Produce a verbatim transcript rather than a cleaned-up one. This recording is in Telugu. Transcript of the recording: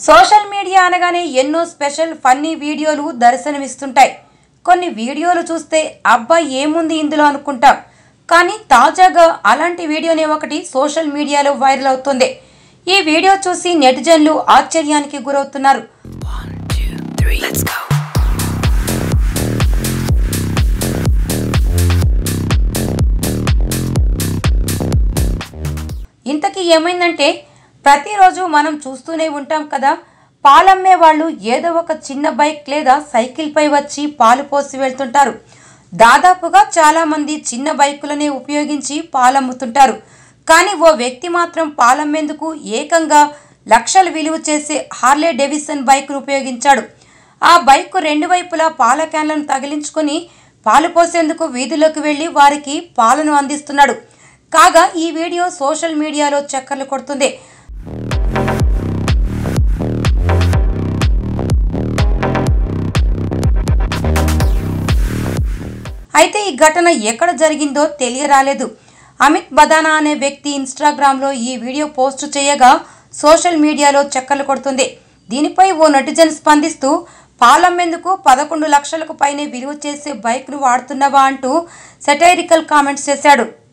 సోషల్ మీడియా అనగానే ఎన్నో స్పెషల్ ఫన్నీ వీడియోలు దర్శనమిస్తుంటాయి. కొన్ని వీడియోలు చూస్తే అబ్బా ఏముంది ఇందులో అనుకుంటాం. కానీ తాజాగా అలాంటి వీడియోనే ఒకటి సోషల్ మీడియాలో వైరల్ అవుతుంది. ఈ వీడియో చూసి నెటిజన్లు ఆశ్చర్యానికి గురవుతున్నారు. ఇంతకీ ఏమైందంటే, ప్రతిరోజు మనం చూస్తూనే ఉంటాం కదా, పాలమ్మే వాళ్ళు ఏదో ఒక చిన్న బైక్ లేదా సైకిల్పై వచ్చి పాలు పోసి వెళ్తుంటారు. దాదాపుగా చాలామంది చిన్న బైకులనే ఉపయోగించి పాలమ్ముతుంటారు. కానీ ఓ వ్యక్తి మాత్రం పాలమ్మేందుకు ఏకంగా లక్షలు విలువ చేసే హార్లే డేవిడ్సన్ బైక్ను ఉపయోగించాడు. ఆ బైక్ రెండు వైపులా పాల క్యాన్లను తగిలించుకొని పాలు పోసేందుకు వీధుల్లోకి వెళ్ళి వారికి పాలను అందిస్తున్నాడు. కాగా ఈ వీడియో సోషల్ మీడియాలో చక్కర్లు కొడుతుంది. అయితే ఈ ఘటన ఎక్కడ జరిగిందో తెలియరాలేదు. అమిత్ బదానా అనే వ్యక్తి ఇన్స్టాగ్రామ్లో ఈ వీడియో పోస్ట్ చేయగా సోషల్ మీడియాలో చక్కర్లు కొడుతుంది. దీనిపై ఓ నెటిజన్ స్పందిస్తూ, పాలమ్మేందుకు పదకొండు లక్షలకు పైనే విలువ చేసే బైక్ను వాడుతున్నావా అంటూ సెటైరికల్ కామెంట్స్ చేశాడు.